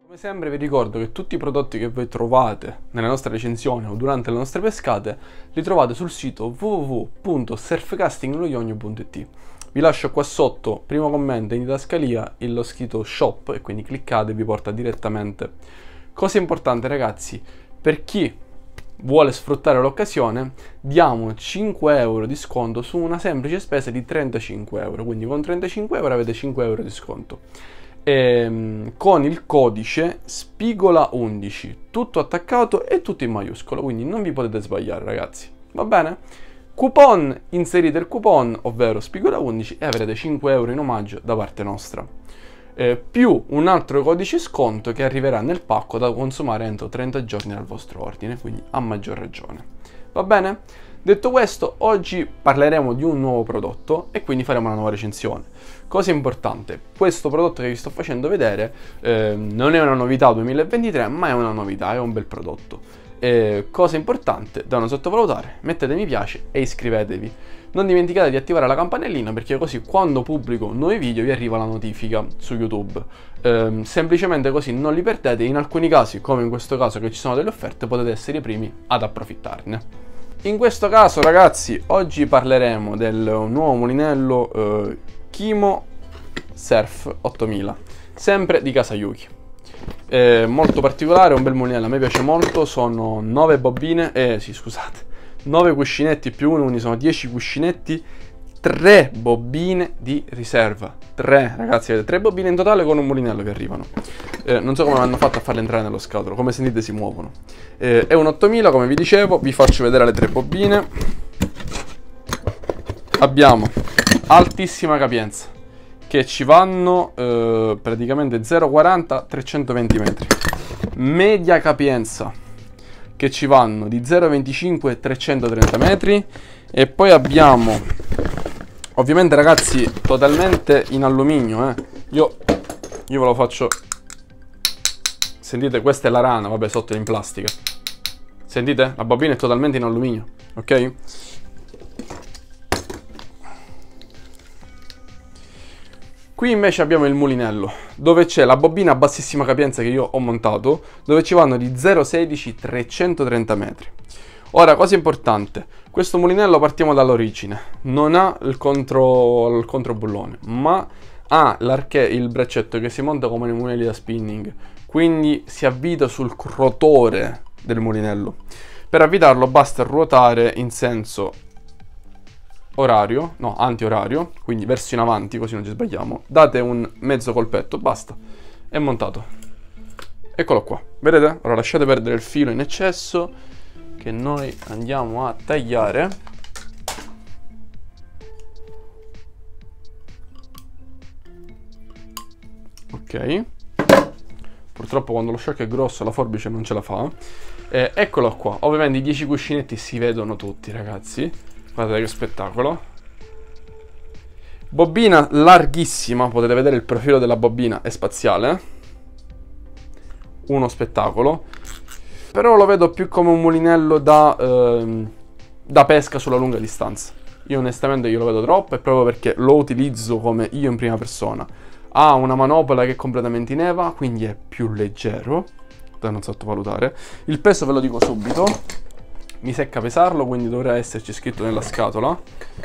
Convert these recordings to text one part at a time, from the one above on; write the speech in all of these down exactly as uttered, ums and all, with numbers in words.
Come sempre vi ricordo che tutti i prodotti che voi trovate nelle nostre recensioni o durante le nostre pescate li trovate sul sito w w w punto surfcasting lo ionio punto i t. Vi lascio qua sotto, primo commento in didascalia, lo scritto shop e quindi cliccate e vi porta direttamente. Cosa importante ragazzi, per chi vuole sfruttare l'occasione diamo cinque euro di sconto su una semplice spesa di trentacinque euro, quindi con trentacinque euro avete cinque euro di sconto. E, con il codice spigola undici, tutto attaccato e tutto in maiuscolo, quindi non vi potete sbagliare ragazzi, va bene? Coupon, inserite il coupon, ovvero spigola undici e avrete cinque euro in omaggio da parte nostra, eh, più un altro codice sconto che arriverà nel pacco da consumare entro trenta giorni dal vostro ordine, quindi a maggior ragione, va bene? Detto questo, oggi parleremo di un nuovo prodotto e quindi faremo una nuova recensione. Cosa importante, questo prodotto che vi sto facendo vedere eh, non è una novità duemilaventitré, ma è una novità, è un bel prodotto. Eh, cosa importante da non sottovalutare, mettete mi piace e iscrivetevi. Non dimenticate di attivare la campanellina perché così quando pubblico nuovi video vi arriva la notifica su YouTube. Eh, semplicemente così non li perdete, in alcuni casi, come in questo caso che ci sono delle offerte, potete essere i primi ad approfittarne. In questo caso ragazzi, oggi parleremo del nuovo mulinello eh, Kimo Surf ottomila, sempre di casa Yuki. È molto particolare, è un bel mulinello, a me piace molto, sono nove bobine, eh sì scusate, nove cuscinetti più uno, quindi sono dieci cuscinetti, tre bobine di riserva, tre ragazzi, avete tre bobine in totale con un mulinello che arrivano. Eh, non so come hanno fatto a farle entrare nello scatolo, come sentite si muovono. Eh, è un ottomila come vi dicevo, vi faccio vedere le tre bobine. Abbiamo altissima capienza, che ci vanno eh, praticamente zero virgola quaranta trecentoventi metri. Media capienza, che ci vanno di zero virgola venticinque trecentotrenta metri. E poi abbiamo, ovviamente ragazzi, totalmente in alluminio. Eh. Io, io ve lo faccio... Sentite, questa è la rana, vabbè, sotto è in plastica. Sentite? La bobina è totalmente in alluminio, ok? Qui invece abbiamo il mulinello, dove c'è la bobina a bassissima capienza che io ho montato, dove ci vanno di zero virgola sedici trecentotrenta metri. Ora, cosa importante, questo mulinello partiamo dall'origine, non ha il contro, il controbullone, ma ha l'arché, il braccetto che si monta come nei mulinelli da spinning, quindi si avvita sul rotore del mulinello. Per avvitarlo basta ruotare in senso orario, no, anti-orario, quindi verso in avanti, così non ci sbagliamo. Date un mezzo colpetto, basta, è montato. Eccolo qua, vedete? Ora lasciate perdere il filo in eccesso, che noi andiamo a tagliare. Ok. Purtroppo quando lo shock è grosso la forbice non ce la fa. Eh, eccolo qua, ovviamente i dieci cuscinetti si vedono tutti ragazzi. Guardate che spettacolo. Bobina larghissima, potete vedere il profilo della bobina, è spaziale. Uno spettacolo. Però lo vedo più come un mulinello da, ehm, da pesca sulla lunga distanza. Io onestamente io lo vedo troppo, è proprio perché lo utilizzo come io in prima persona. Ha una manopola che è completamente in eva, quindi è più leggero, da non sottovalutare. Il peso ve lo dico subito. Mi secca pesarlo, quindi dovrà esserci scritto nella scatola.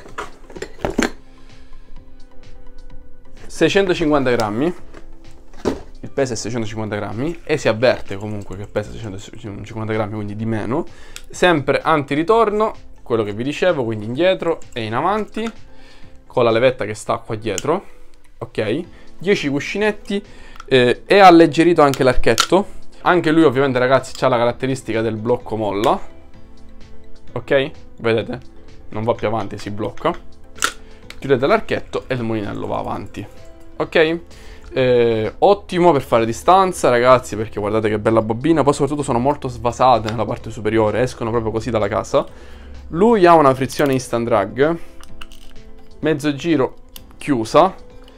seicentocinquanta grammi. Il peso è seicentocinquanta grammi e si avverte comunque che pesa seicentocinquanta grammi, quindi di meno. Sempre anti-ritorno, quello che vi dicevo, quindi indietro e in avanti, con la levetta che sta qua dietro. Ok, dieci cuscinetti, eh, è alleggerito anche l'archetto. Anche lui ovviamente ragazzi ha la caratteristica del blocco molla. Ok, vedete? Non va più avanti, si blocca. Chiudete l'archetto e il mulinello va avanti. Ok? Eh, ottimo per fare distanza ragazzi, perché guardate che bella bobina. Poi soprattutto sono molto svasate nella parte superiore, escono proprio così dalla casa. Lui ha una frizione instant drag, mezzo giro chiusa,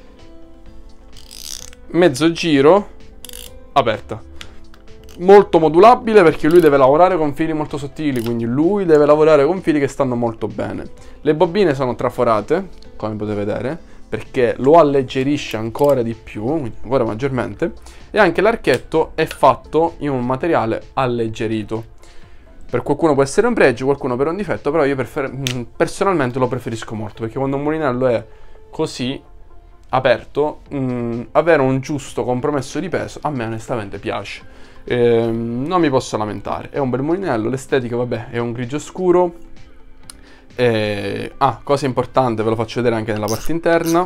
mezzo giro aperta. Molto modulabile perché lui deve lavorare con fili molto sottili, quindi lui deve lavorare con fili che stanno molto bene. Le bobine sono traforate, come potete vedere, perché lo alleggerisce ancora di più, quindi ancora maggiormente, e anche l'archetto è fatto in un materiale alleggerito. Per qualcuno può essere un pregio, qualcuno per un difetto, però io personalmente lo preferisco molto, perché quando un mulinello è così aperto, mh, avere un giusto compromesso di peso a me onestamente piace. Eh, non mi posso lamentare, è un bel mulinello, l'estetica vabbè è un grigio scuro. Eh, ah, cosa importante, ve lo faccio vedere anche nella parte interna.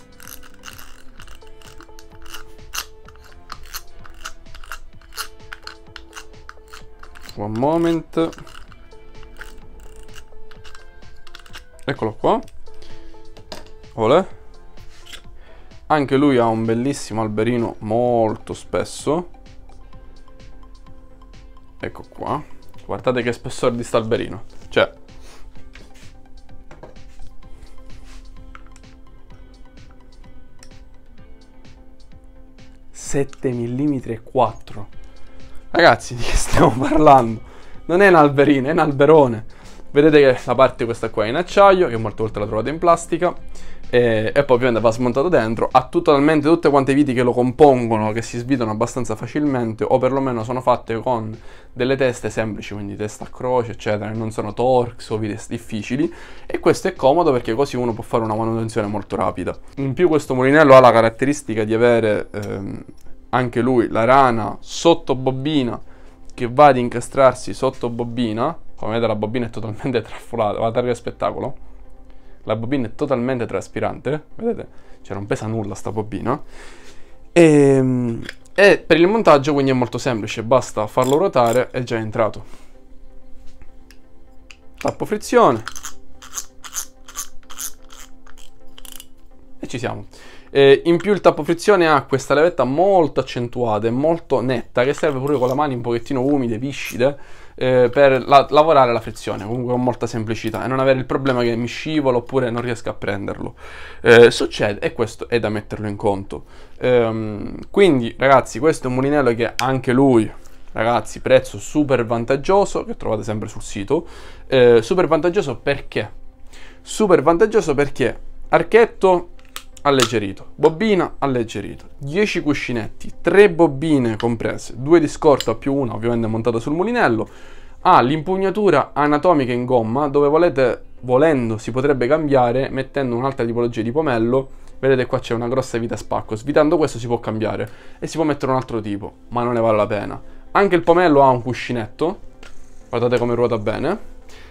One moment. Eccolo qua. Olè. Anche lui ha un bellissimo alberino molto spesso. Ecco qua. Guardate che spessore di sta alberino. Cioè, sette millimetri e quattro. Ragazzi, di che stiamo parlando? Non è un alberino, è un alberone. Vedete che la parte questa qua è in acciaio, che molte volte la trovate in plastica, e, e poi ovviamente va smontato dentro. Ha totalmente tutte quante viti che lo compongono, che si svitano abbastanza facilmente, o perlomeno sono fatte con delle teste semplici, quindi testa a croce, eccetera, non sono Torx o viti difficili. E questo è comodo perché così uno può fare una manutenzione molto rapida. In più questo mulinello ha la caratteristica di avere ehm, anche lui la rana sotto bobina che va ad incastrarsi sotto bobina. Come vedete la bobina è totalmente traffolata, la targa spettacolo. La bobina è totalmente traspirante, vedete? Cioè non pesa nulla sta bobina. E, e per il montaggio quindi è molto semplice, basta farlo ruotare e è già entrato. Tappo frizione. E ci siamo. Eh, in più il tappo frizione ha questa levetta molto accentuata e molto netta che serve pure con le mani un pochettino umide, viscide, eh, per la lavorare la frizione, comunque con molta semplicità, e non avere il problema che mi scivola oppure non riesco a prenderlo. Eh, succede, e questo è da metterlo in conto. Ehm, quindi ragazzi, questo è un mulinello che anche lui, ragazzi, prezzo super vantaggioso, che trovate sempre sul sito. Eh, super vantaggioso perché? Super vantaggioso perché archetto alleggerito, bobina alleggerito, dieci cuscinetti, tre bobine comprese, due di scorta più una ovviamente montata sul mulinello, ha l'impugnatura anatomica in gomma dove volete, volendo si potrebbe cambiare mettendo un'altra tipologia di pomello. Vedete qua c'è una grossa vita a spacco, svitando questo si può cambiare e si può mettere un altro tipo, ma non ne vale la pena. Anche il pomello ha un cuscinetto, guardate come ruota bene.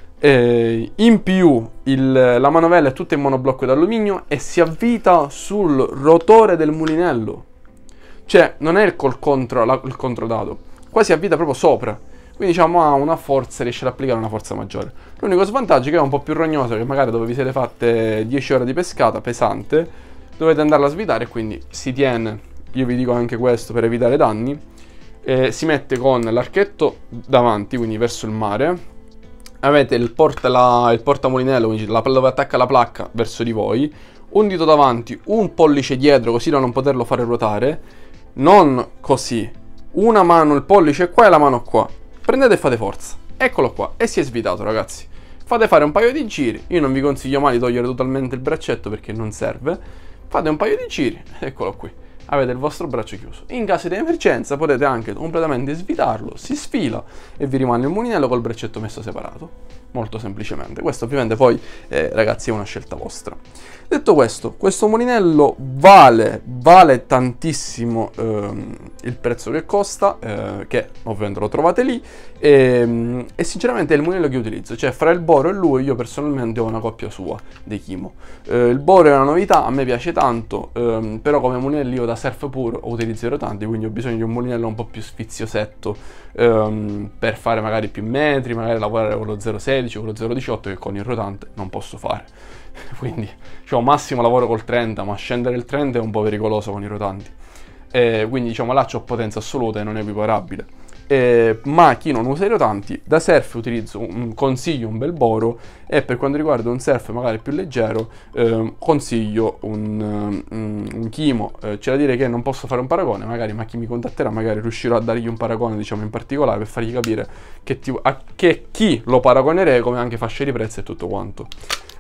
Eh, in più il, la manovella è tutta in monoblocco d'alluminio e si avvita sul rotore del mulinello, cioè non è col contro, la, il controdato, qua si avvita proprio sopra, quindi diciamo ha una forza, riesce ad applicare una forza maggiore. L'unico svantaggio è che è un po' più rognoso, che magari dove vi siete fatte dieci ore di pescata pesante dovete andarla a svitare, quindi si tiene, io vi dico anche questo per evitare danni, eh, si mette con l'archetto davanti, quindi verso il mare. Avete il, porta, la, il portamulinello, quindi la, dove attacca la placca verso di voi, un dito davanti, un pollice dietro così da non poterlo fare ruotare, non così, una mano il pollice qua e la mano qua, prendete e fate forza, eccolo qua, e si è svitato ragazzi. Fate fare un paio di giri, io non vi consiglio mai di togliere totalmente il braccetto perché non serve, fate un paio di giri, eccolo qui, avete il vostro braccio chiuso. In caso di emergenza potete anche completamente svitarlo, si sfila e vi rimane il mulinello col braccetto messo separato, molto semplicemente. Questo ovviamente poi eh, ragazzi è una scelta vostra. Detto questo, questo mulinello vale, vale tantissimo ehm, il prezzo che costa, eh, che ovviamente lo trovate lì, e, e sinceramente è il mulinello che utilizzo, cioè fra il Boro e lui io personalmente ho una coppia sua dei Kimo. Eh, il Boro è una novità, a me piace tanto, ehm, però come mulinello io da surf puro utilizzo i rotanti, quindi ho bisogno di un mulinello un po' più sfiziosetto ehm, per fare magari più metri, magari lavorare con lo zero sedici o con lo zero diciotto che con il rotante non posso fare. Quindi diciamo massimo lavoro col trenta, ma scendere il trenta è un po' pericoloso con i rotanti, e quindi diciamo là c'ho potenza assoluta e non è equiparabile. Eh, ma chi non usa i rotanti da surf utilizzo un consiglio un bel Boro, e per quanto riguarda un surf magari più leggero eh, consiglio un, un, un Kimo. Eh, c'è da dire che non posso fare un paragone, magari ma chi mi contatterà magari riuscirò a dargli un paragone diciamo in particolare per fargli capire che, tipo, a che chi lo paragonerei come anche fasce di prezzo e tutto quanto.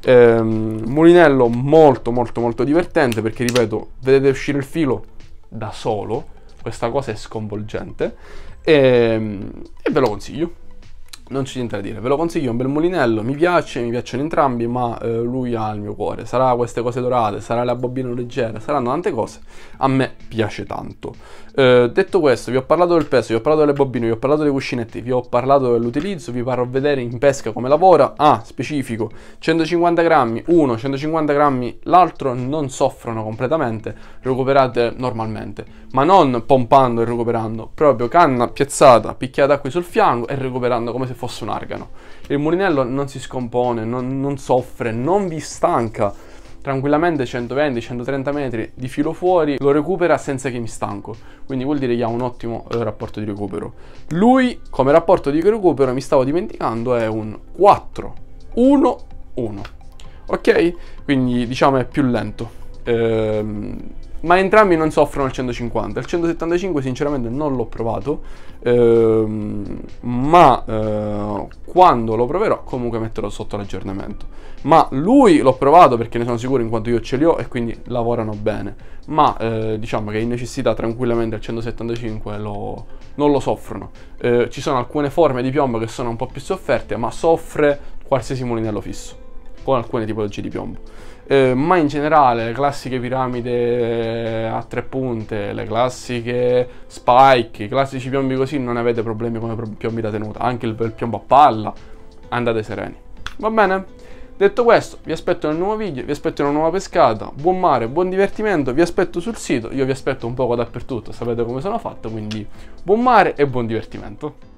Ehm, mulinello molto molto molto divertente, perché ripeto, vedete uscire il filo da solo, questa cosa è sconvolgente, e, e ve lo consiglio. Non c'è niente da dire, ve lo consiglio, è un bel mulinello, mi piace, mi piacciono entrambi, ma eh, lui ha il mio cuore. Sarà queste cose dorate, sarà la bobina leggera, saranno tante cose, a me piace tanto. Eh, detto questo, vi ho parlato del peso, vi ho parlato delle bobine, vi ho parlato dei cuscinetti, vi ho parlato dell'utilizzo, vi farò vedere in pesca come lavora. Ah, specifico, centocinquanta grammi uno, centocinquanta grammi l'altro, non soffrono completamente, recuperate normalmente, ma non pompando e recuperando, proprio canna piazzata, picchiata qui sul fianco e recuperando come se fosse un argano. Il mulinello non si scompone, non, non soffre, non vi stanca. Tranquillamente centoventi centotrenta metri di filo fuori lo recupera senza che mi stanco, quindi vuol dire che ha un ottimo eh, rapporto di recupero. Lui come rapporto di recupero, mi stavo dimenticando, è un quattro uno uno, ok? Quindi diciamo è più lento, ehm, ma entrambi non soffrono il centocinquanta. Il centosettantacinque sinceramente non l'ho provato, ehm, ma eh, quando lo proverò comunque metterò sotto l'aggiornamento. Ma lui l'ho provato perché ne sono sicuro, in quanto io ce li ho e quindi lavorano bene, ma eh, diciamo che in necessità tranquillamente al centosettantacinque lo, non lo soffrono. Eh, ci sono alcune forme di piombo che sono un po' più sofferte, ma soffre qualsiasi mulinello fisso con alcune tipologie di piombo. Eh, ma in generale le classiche piramide a tre punte, le classiche spike, i classici piombi così, non avete problemi come piombi da tenuta. Anche il, il piombo a palla, andate sereni, va bene? Detto questo, vi aspetto nel nuovo video, vi aspetto in una nuova pescata, buon mare, buon divertimento, vi aspetto sul sito, io vi aspetto un poco dappertutto, sapete come sono fatto, quindi buon mare e buon divertimento.